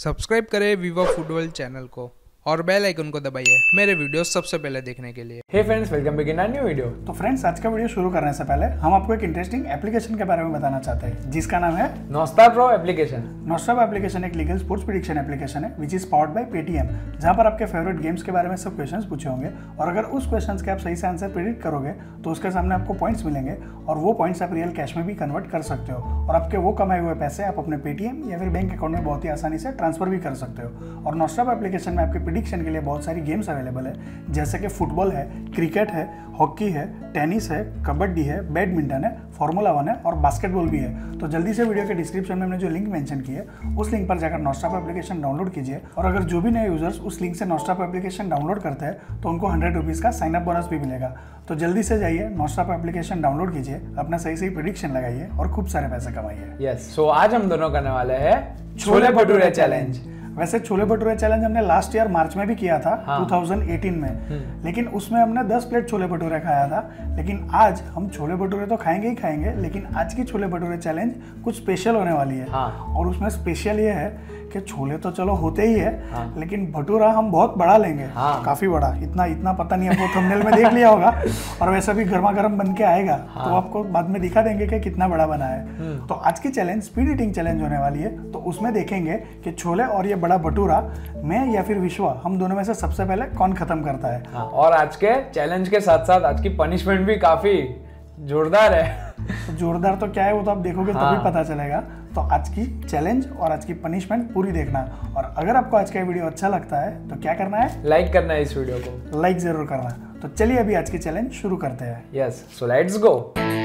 Subscribe करें विवा football channel को और बेल आइकन को दबाइए मेरे वीडियोस सबसे पहले देखने के लिए। Hey friends, welcome back in a new video. तो फ्रेंड्स, आज का वीडियो शुरू करने से पहले हम आपको एक इंटरेस्टिंग एप्लीकेशन के बारे में बताना चाहते हैं जिसका नाम है Nosta pro application. Nosta application एक लीगल स्पोर्ट्स प्रेडिक्शन एप्लीकेशन है which is powered by Paytm, जहां पर आपके फेवरेट गेम्स के बारे में सब क्वेश्चंस पूछे होंगे और अगर उस क्वेश्चंस के आप सही से आंसर प्रेडिक्ट करोगे तो उसके सामने आपको पॉइंट्स मिलेंगे और वो पॉइंट्स आप रियल कैश में भी कन्वर्ट कर सकते हो और आपके वो कमाए हुए पैसे आप अपने पेटीएम या फिर बैंक अकाउंट में बहुत ही आसानी से ट्रांसफर भी कर सकते हो। और नोस्टा एप्लीकेशन में आपके प्रेडिक्शन के लिए बहुत सारी गेम्स अवेलेबल है, जैसे कि फुटबॉल है, क्रिकेट है, हॉकी है, टेनिस है, कबड्डी है, बैडमिंटन है, फार्मूला 1 है और बास्केटबॉल भी है। तो जल्दी से वीडियो के डिस्क्रिप्शन में हमने जो लिंक मेंशन की है उस लिंक पर जाकर नोस्टा एप्लीकेशन डाउनलोड कीजिए और अगर जो भी नए यूजर्स उस लिंक से नोस्टा एप्लीकेशन डाउनलोड करते हैं तो उनको 100 रुपीज़ का साइन अप बोनस भी मिलेगा। तो जल्दी से जाइए नोस्टा एप्लीकेशन डाउनलोड कीजिए, अपना सही सही प्रेडिक्शन लगाइए और खूब सारे पैसे कमाइए। यस, सो आज हम दोनों करने वाले हैं छोले भटूरे चैलेंज। वैसे छोले भटूरे चैलेंज हमने लास्ट ईयर मार्च में भी किया था, 2018 में, लेकिन उसमें हमने 10 प्लेट छोले भटूरे खाया था। लेकिन आज हम छोले भटूरे तो खाएंगे ही खाएंगे, लेकिन आज की छोले भटूरे चैलेंज कुछ स्पेशल होने वाली है। और उसमें स्पेशल ये है कि छोले तो चलो होते ही है, लेकिन भटूरा हम बहुत बड़ा लेंगे, काफी बड़ा, इतना पता नहीं, आपको थंबनेल में देख लिया होगा और वैसा भी गर्मा गर्म बन के आएगा तो आपको बाद में दिखा देंगे कि कितना बड़ा बना है। तो आज की चैलेंज स्पीड ईटिंग चैलेंज होने वाली है, तो उसमें देखेंगे कि छोले और ये बड़ा भटूरा मैं या फिर विश्वा, हम दोनों में से सबसे पहले कौन खत्म करता है। और आज के चैलेंज के साथ साथ आज की पनिशमेंट भी काफी जोरदार है। जोरदार तो क्या है वो तो आप देखोगे तभी पता चलेगा। तो आज की चैलेंज और आज की पनिशमेंट पूरी देखना, और अगर आपको आज का वीडियो अच्छा लगता है तो क्या करना है, लाइक करना है इस वीडियो को, लाइक जरूर करना। तो चलिए अभी आज की चैलेंज शुरू करते हैं। Yes, so let's go.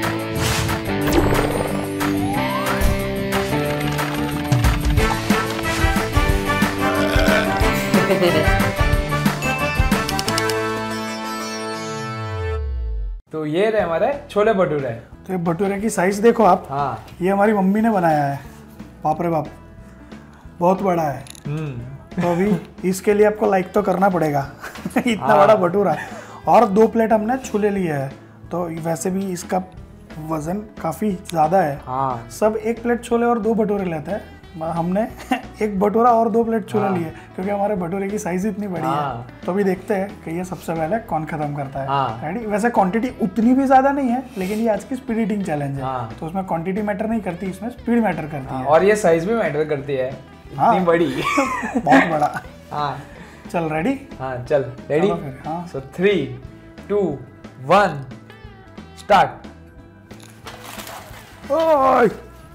तो ये रहे हमारे छोले भटूरे। तो ये भटूरे की साइज देखो आप। ये हमारी मम्मी ने बनाया है, बाप रे बाप, बहुत बड़ा है। तो अभी इसके लिए आपको लाइक तो करना पड़ेगा इतना बड़ा भटूरा। और 2 प्लेट हमने छोले लिए हैं, तो वैसे भी इसका वजन काफी ज्यादा है। सब 1 प्लेट छोले और 2 भटूरे लेते हैं, हमने 1 भटूरा और 2 प्लेट छोले लिए क्योंकि हमारे भटूरे की साइज इतनी बड़ी है। तो अभी देखते हैं कि ये सबसे पहले कौन खत्म करता है। रेडी? वैसे क्वांटिटी उतनी भी ज्यादा नहीं है, लेकिन ये आज की स्पीड ईटिंग चैलेंज है, तो उसमें क्वांटिटी मैटर नहीं करती, इसमें स्पीड मैटर करती है। और ये साइज भी मैटर करती है, इतनी बड़ी बहुत बड़ा। चल रेडी? चल रेडी। So 3, 2, 1 start. ओए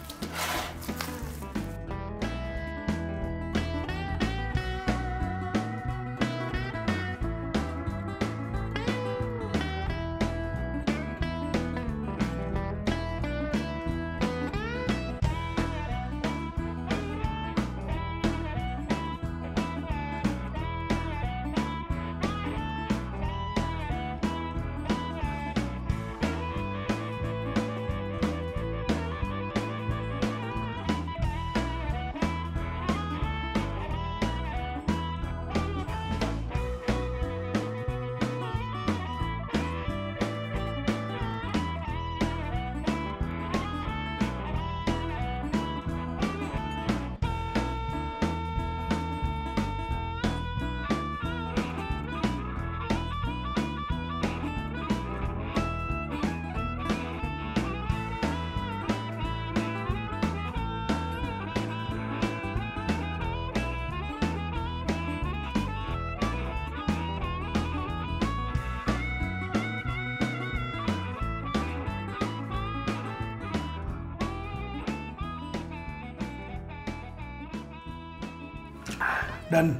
डन।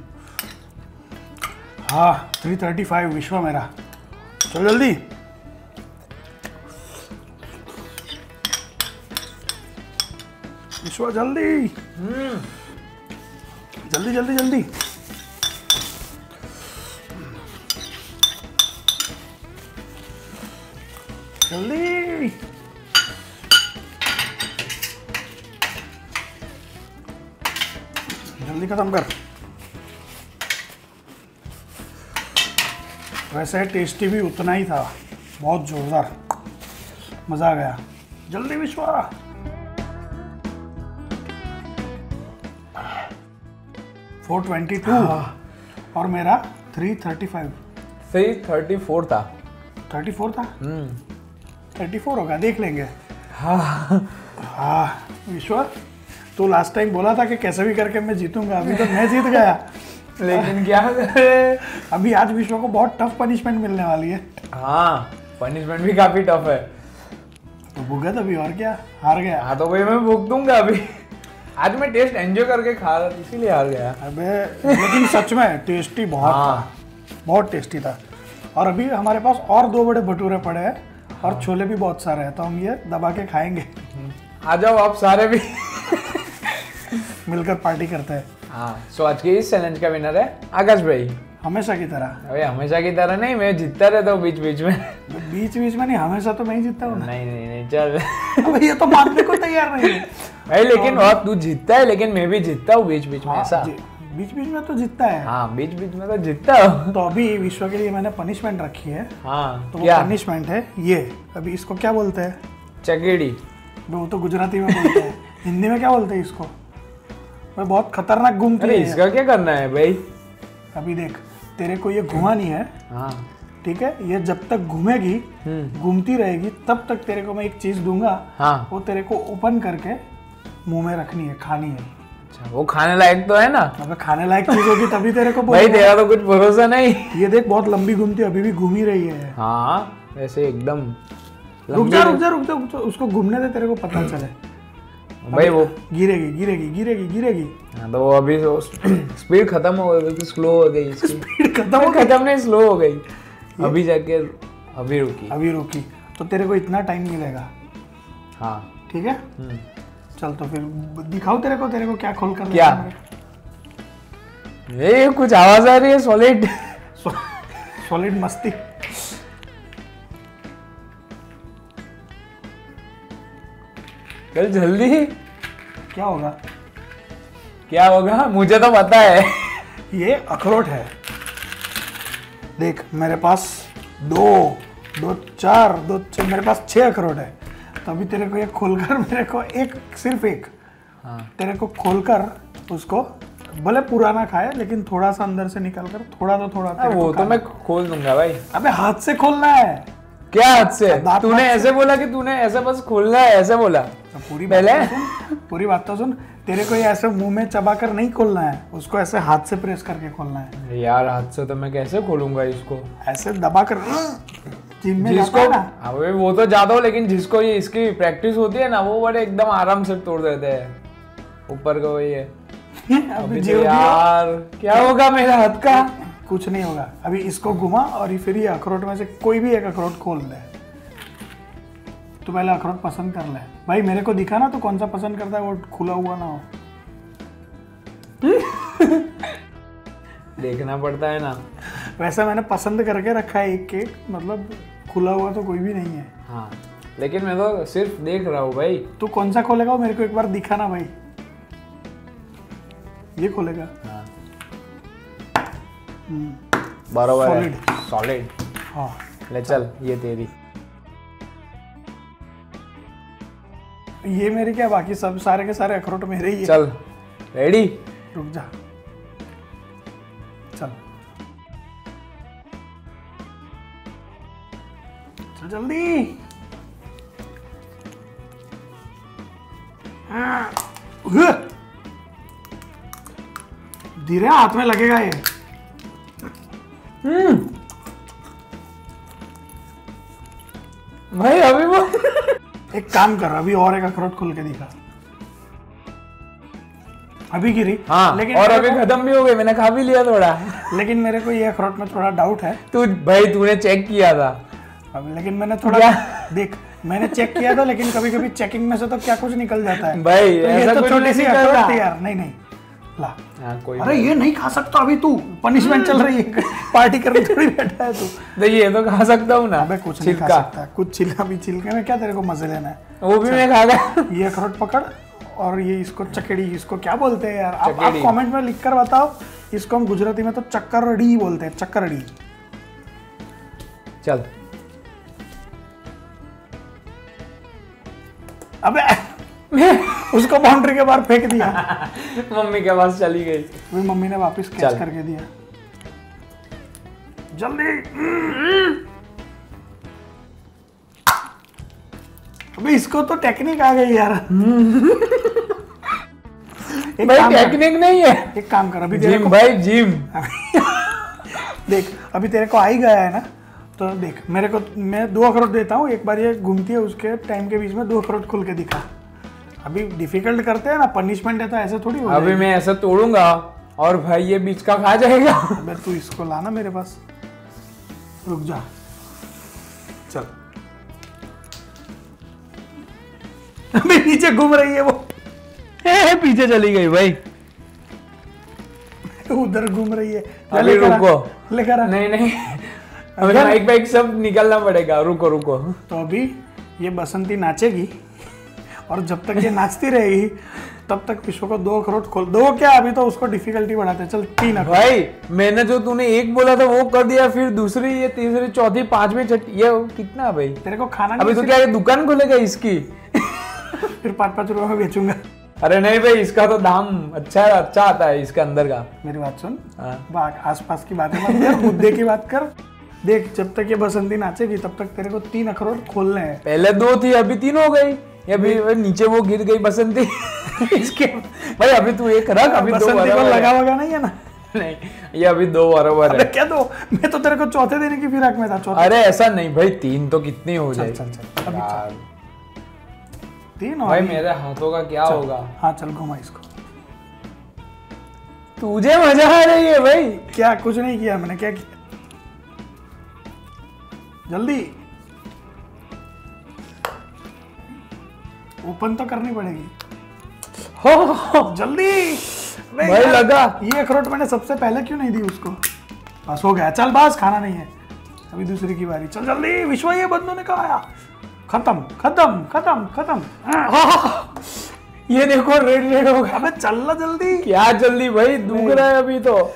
हाँ, 335 विश्व मेरा। चलो जल्दी। विश्व जल्दी। जल्दी जल्दी जल्दी। जल्दी। जल्दी खत्म कर। वैसे टेस्टी भी उतना ही था, बहुत जोरदार, मजा आ गया। जल्दी विश्वा। 422 और मेरा 335। 334 था। 34 था। 34 होगा, देख लेंगे। हाँ विश्वा, तो लास्ट टाइम बोला था कि कैसे भी करके मैं जीतूंगा, अभी तो मैं जीत गया। लेकिन क्या करे, अभी आज विश्व को बहुत टफ पनिशमेंट मिलने वाली है। हाँ पनिशमेंट भी काफी टफ है। तो भुगत अभी, और क्या, हार गया। हाँ तो भाई मैं भुग दूंगा अभी। आज मैं टेस्ट एंजॉय करके खा रहा था इसीलिए हार गया। अबे लेकिन सच में टेस्टी बहुत था, बहुत टेस्टी था। और अभी हमारे पास और 2 बड़े भटूरे पड़े हैं और छोले भी बहुत सारे हैं, तो हम ये दबा के खाएंगे। आ जाओ आप सारे भी। मिलकर पार्टी करते हैं। हाँ सो आज के इस चैलेंज का विनर है आकाश भाई। हमेशा की तरह। अबे हमेशा की तरह नहीं, मैं जीतता रहता हूँ बीच बीच में। बीच बीच में नहीं, हमेशा तो मैं ही जीतता हूँ ना। नहीं चल। अबे ये तो मानने को तैयार नहीं है भाई, लेकिन और तू जीतता है, लेकिन मैं भी जीतता हूँ बीच बीच में, ऐसा। बीच बीच में तो जीतता है। हाँ बीच बीच में तो जीतता हूँ। तो अभी विश्व के लिए मैंने पनिशमेंट रखी है। हाँ तो क्या वो पनिशमेंट है ये। अभी इसको क्या बोलते हैं? चकेड़ी। वो तो गुजराती में बोलते हैं। हिंदी में क्या बोलते हैं इसको? मैं बहुत खतरनाक घूमती अरे है। इसका क्या करना है भाई? अभी देख, तेरे को ये घुमानी है। हाँ ठीक है, ये जब तक घूमेगी, घूमती रहेगी, तब तक तेरे को मैं एक चीज दूंगा। हाँ वो तेरे को ओपन करके मुंह में रखनी है, खानी है। अच्छा, वो खाने लायक तो है ना? अगर खाने लायक चीज होगी तभी तेरे को भाई बोलूंगा। तेरा तो कुछ भरोसा नहीं। ये देख, बहुत लंबी घूमती है, अभी भी घूम ही रही है। हाँ वैसे एकदम रुक जा रुक जा रुक जा, उसको घूमने दे, तेरे को पता चले। भाई वो गिरेगी गिरेगी गिरेगी गिरेगी। हाँ तो वो अभी स्पीड खत्म हो गई, स्लो हो गई इसकी। स्पीड खत्म नहीं, स्लो हो गई। अभी जाके अभी रुकी। तो तेरे को इतना टाइम मिलेगा। हाँ ठीक है, चल तो फिर दिखाओ तेरे को क्या खोल कर क्या? ये कुछ आवाज आ रही है, सॉलिड। सॉलिड मस्ती। चल जल्दी। क्या होगा? क्या होगा मुझे तो पता है। ये अखरोट है। देख मेरे पास दो चार मेरे पास 6 अखरोट है। तो अभी तेरे को ये खोलकर मेरे को सिर्फ एक तेरे को खोलकर उसको, भले पुराना खाए लेकिन थोड़ा सा अंदर से निकाल कर थोड़ा वो तो मैं खोल दूंगा भाई। अबे हाथ से खोलना है। क्या हाथ से? दांत तूने से। ऐसे बोला कि तूने ऐसे बस खोलना है, ऐसे बोला। तो पूरी बात तो सुन। तेरे को ये ऐसे मुंह में चबा कर नहीं खोलना है, उसको ऐसे हाथ से प्रेस करके खोलना है। यार हाथ से तो मैं कैसे खोलूंगा इसको? ऐसे दबा कर जिम में जिसको जाता है ना। अबे वो तो ज्यादा हो, लेकिन जिसको ये इसकी प्रैक्टिस होती है ना, वो बड़े एकदम आराम से तोड़ देते हैं ऊपर का। वही है। अभी तो यार क्या होगा मेरा हाथ का? कुछ नहीं होगा। अभी इसको घुमा और फिर ये अखरोट में से कोई भी एक अखरोट खोल ले। तो पहले अखरोट पसंद कर ले भाई। मेरे को दिखा ना तो कौन सा पसंद करता है, वो खुला हुआ ना हो। देखना पड़ता है ना। वैसे मैंने पसंद करके रखा है एक केक, मतलब खुला हुआ तो कोई भी नहीं है। हाँ लेकिन मैं तो सिर्फ देख रहा हूँ भाई। तू कौन सा खोलेगा वो मेरे को एक बार दिखा ना भाई। ये खोलेगा। हाँ हम्म, बराबर है, सॉलिड। हाँ ले चल, ये तेरी। ये मेरे क्या, बाकी सब सारे के सारे अखरोट मेरे ही है। चल रेडी? रुक जा, चल चल जल्दी। धीरे हाथ में लगेगा ये। भाई अभी वो एक काम कर, अभी और एक अखरोट खोल के दिखा। अभी गिरी। हाँ लेकिन और अभी खत्म भी हो गई, मैंने खा भी लिया थोड़ा। लेकिन मेरे को ये अखरोट में थोड़ा डाउट है। भाई तूने चेक किया था? अब लेकिन मैंने थोड़ा देख, मैंने चेक किया था, लेकिन कभी कभी चेकिंग में से तो क्या कुछ निकल जाता है भाई। तो ये तो छोटी सी अखरोट थी यार। नहीं ला। हाँ, कोई अरे ये नहीं खा सकता अभी, तू पनिशमेंट चल रही है। पार्टी करने थोड़ी बैठा है तू। तो ये तो खा सकता हूँ ना। अबे कुछ नहीं खा सकता, कुछ छिलका भी। छिलके में क्या तेरे को मजे लेना है? वो भी मैं खा गया। ये अखरोट पकड़ और ये इसको चकेड़ी, इसको क्या बोलते हैं यार? आप कमेंट में लिख कर बताओ। इसको हम गुजराती में तो चक्करड़ी बोलते हैं, चक्करड़ी। चल अबे उसको बाउंड्री के बाहर फेंक दिया। मम्मी के पास चली गई। फिर मम्मी ने वापस कैच करके दिया। जल्दी। अबे इसको तो टेक्निक आ गई यार। भाई टेक्निक नहीं है। एक काम कर, अभी जिम भाई जिम। देख अभी तेरे को आ ही गया है ना, तो देख मेरे को, मैं 2 अखरोट देता हूँ, एक बार ये घूमती है उसके टाइम के बीच में 2 अखरोट खोल के दिखा। अभी डिफिकल्ट करते हैं ना, पनिशमेंट है तो ऐसे थोड़ी हो अभी मैं ऐसा तोड़ूंगा और भाई ये बीच का खा जाएगा। अबे तू इसको लाना मेरे पास, रुक जा, चल। अबे नीचे घूम रही है वो। पीछे चली गई भाई। उधर घूम रही है। अभी रुको, लेकर आ। नहीं अभी माइक बाइक सब निकलना पड़ेगा। रुको रुको। तो अभी ये बसंती नाचेगी और जब तक ये नाचती रहेगी तब तक विश्व को 2 अखरोट खोल दो। क्या अभी तो उसको डिफिकल्टी बढ़ाते, चल 3 अखरोट। भाई मैंने जो तूने एक बोला था वो कर दिया, फिर दूसरी, ये तीसरी, चौथी, 5वीं, छठी, ये कितना भाई? तेरे को खाना अभी तो क्या ये दुकान खुलेगा इसकी? फिर 5-5 रुपए में बेचूंगा। अरे नहीं भाई, इसका तो दाम अच्छा आता है इसके अंदर का। मेरी बात सुन, हाँ। आसपास की बातें मत कर, मुद्दे की बात कर। देख जब तक ये बसंती नाचेगी तब तक तेरे को 3 अखरोट खोलने हैं। पहले 2 थी, अभी 3 हो गई। अभी नीचे वो गिर गई बसंती। इसके भाई अभी तू एक रख, अभी 2 बसंती को लगा वगा नहीं है ना? नहीं, ये अभी 2 बराबर है। क्या 2? मैं तो तेरे को चौथे देने की फिराक में था। चौथे। अरे ऐसा नहीं भाई, 3 तो कितनी हो जाए। चल अभी चल। 3 भाई मेरे हाथों का क्या होगा? हाँ चल घुमा इसको। तुझे मजा आ रही है भाई? क्या कुछ नहीं किया मैंने, क्या किया? जल्दी ओपन तो करनी पड़ेगी। हो जल्दी भाई लगा। ये अखरोट मैंने सबसे पहले क्यों नहीं दी उसको? बस हो गया, चल बस, खाना नहीं है। अभी दूसरी की बारी, चल जल्दी। विश्व ये बंदों ने कहा खत्म खत्म खत्म खत्म। ये देखो रेड हो गया। अबे चल ना जल्दी। क्या जल्दी भाई, दुख रहा है अभी तो।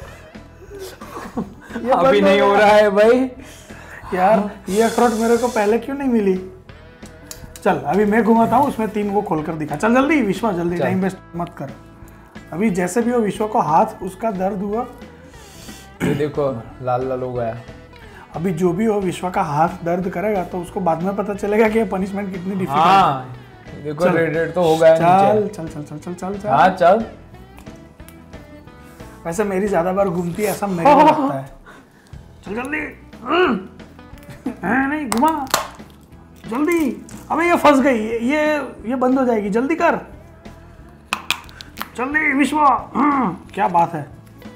अभी नहीं हो रहा है भाई यार। ये अखरोट मेरे को पहले क्यों नहीं मिली? चल अभी मैं घुमाता हूँ, उसमें 3 वो खोलकर दिखा। चल जल्दी विश्वा, जल्दी, टाइम वेस्ट मत कर। अभी जैसे भी हो विश्व को हाथ उसका दर्द हुआ, ये देखो लाल लाल हो गया। अभी जो भी हो विश्व का हाथ दर्द करेगा तो उसको बाद में पता चलेगा कि पनिशमेंट कितनी डिफिकल्ट है। हाँ, देखो रेड तो हो गया चल नीचे। चल चल चल चल चल चल। हाँ चल। वैसे मेरी ज्यादा बार घूमती है ऐसा मेरे को लगता है। चल जल्दी। नहीं घुमा जल्दी। अबे ये फंस गई, ये बंद हो जाएगी, जल्दी कर जल्दी विश्व। क्या बात है।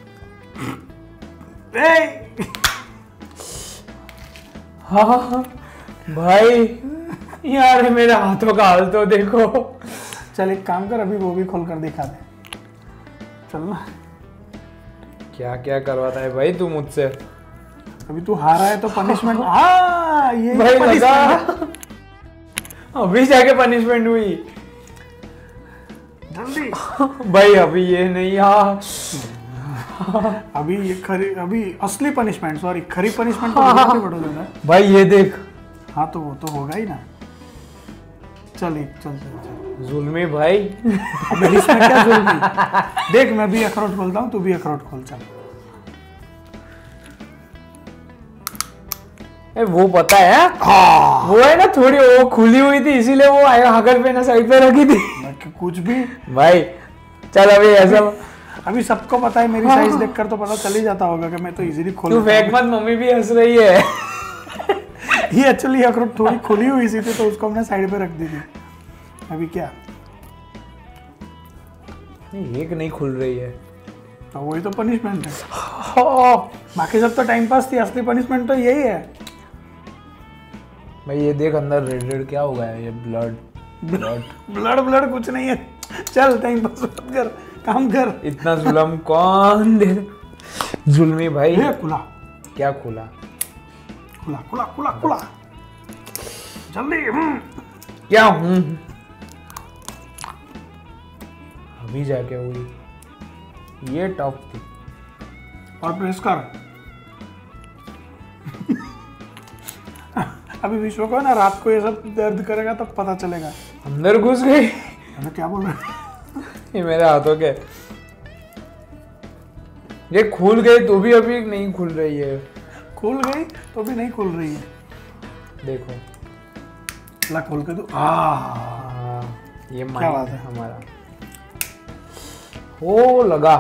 हाँ भाई यार, मेरे हाथों का हाल तो देखो। चल एक काम कर, अभी वो भी खोल कर दिखा दे। चल ना। क्या क्या करवाता है भाई तू मुझसे? अभी तू हारा है तो पनिशमेंट। हाँ ये भाई लगा। अभी जाके पनिशमेंट हुई जल्दी। भाई अभी ये नहीं। हाँ अभी ये अभी असली पनिशमेंट, सॉरी खरी पनिशमेंट तो बड़ा है भाई। ये देख। हाँ तो वो तो होगा ही ना। चल एक चल चल चल। जुल्मी भाई। अबे इसमें क्या जुल्मी? देख मैं भी अखरोट खोलता हूँ, तू भी अखरोट खोल। चल वो पता है। हाँ। वो है ना थोड़ी वो खुली हुई थी, इसीलिए वो हगल पे ना साइड पे रखी थी। कुछ भी भाई। चल अभी ऐसा, अभी सबको पता है, मेरी साइज देखकर तो पता चल ही जाता होगा कि मैं तो इजीली खोल। तू फेंक मत, मम्मी भी हंस रही है। ये एक्चुअली अखरोट थोड़ी खुली हुई सी थी तो उसको हमने साइड पे रख दी थी। अभी क्या? एक नहीं खुल रही है तो वही तो पनिशमेंट है। बाकी सब तो टाइम पास थी, असली पनिशमेंट तो यही है। भाई ये देख अंदर रेड रेड क्या हो गया है? ये ब्लड ब्लड ब्लड कुछ नहीं है। चल टाइम पास मत कर, काम कर। इतना जुल्म कौन दे? जुल्मी भाई। खुला। क्या खुला? खुला खुला खुला खुला जल्दी। क्या हूँ? अभी जाके हुई। ये टफ थी। और प्रेस कर। अभी विश्व को ना रात को ये सब दर्द करेगा तब पता चलेगा। अंदर घुस गई। क्या बोल रहा है? ये मेरे हाथों के, ये खुल गई तो भी अभी नहीं खुल रही है। खुल गई तो भी नहीं खुल रही है। देखो ला खोल के तो ये क्या बात है हमारा। ओ लगा।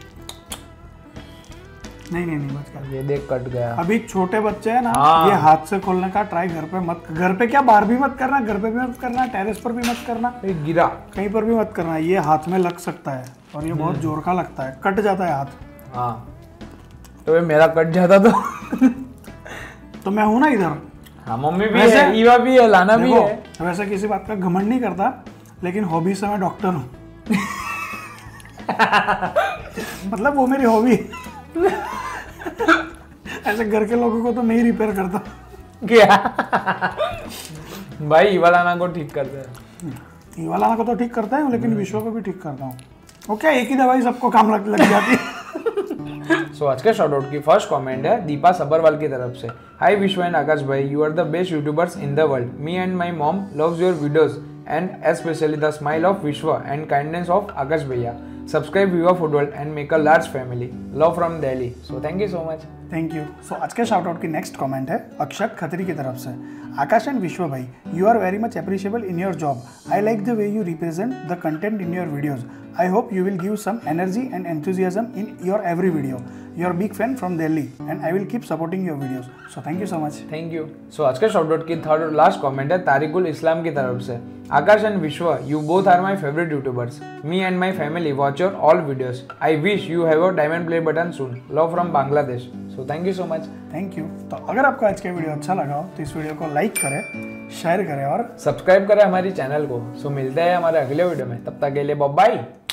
नहीं नहीं नहीं बच गया। ये देख कट गया। अभी छोटे बच्चे हैं ना, हाँ। ये हाथ से खोलने का ट्राई घर पे मत, घर पे क्या बाहर भी मत करना, घर पे भी मत करना, टेरेस पर भी मत करना, ये गिरा। कहीं पर भी मत करना। ये हाथ में लग सकता है और ये बहुत जोर का लगता है, कट जाता है हाथ। हाँ तो ये मेरा कट जाता तो मैं हूं ना इधर। हाँ मम्मी भी है, ईवा भी है, लाना भी है। वैसे किसी बात का घमंड नहीं करता, लेकिन हॉबी से मैं डॉक्टर हूँ। मतलब वो मेरी हॉबी। ऐसे घर के लोगों को तो नहीं रिपेयर करता। क्या भाई ईवा लाना को ठीक करते हैं। ईवा लाना को तो ठीक करता है, लेकिन विश्व को भी ठीक करता हूँ। ओके, एक ही दवाई सबको काम लग जाती है। सो आज के शॉर्ट आउट की फर्स्ट कमेंट है दीपा सबरवाल की तरफ से। हाय विश्व एंड आकाश भाई, you are the best youtubers in the world. Me and my mom loves your videos and specially the smile of Vishwa and kindness of Akash भैया। Subscribe viva football and make a large family. Love from Delhi. So thank you so much. Thank you. So आज के shout out की next comment है अक्षत खत्री की तरफ से। Akash and Vishwa भाई, you are very much appreciable in your job. I like the way you represent the content in your videos. I hope you will give some energy and enthusiasm in your every video. You're a big fan from Delhi and I will keep supporting your videos. So thank you so much. Thank you. So आज के shout out की third और last comment है तारिकुल इस्लाम की तरफ से। Akash and Vishwa, you both are my favourite youtubers. Me and my family watch your all videos. I wish you have a diamond play button soon. Love from Bangladesh. So thank you so much. Thank you. तो अगर आपको आज का video अच्छा लगा हो तो इस वीडियो को लाइक करें, शेयर करें और सब्सक्राइब करें हमारी चैनल को। सो मिलते हैं हमारे अगले वीडियो में, तब तक के लिए बाय बाय।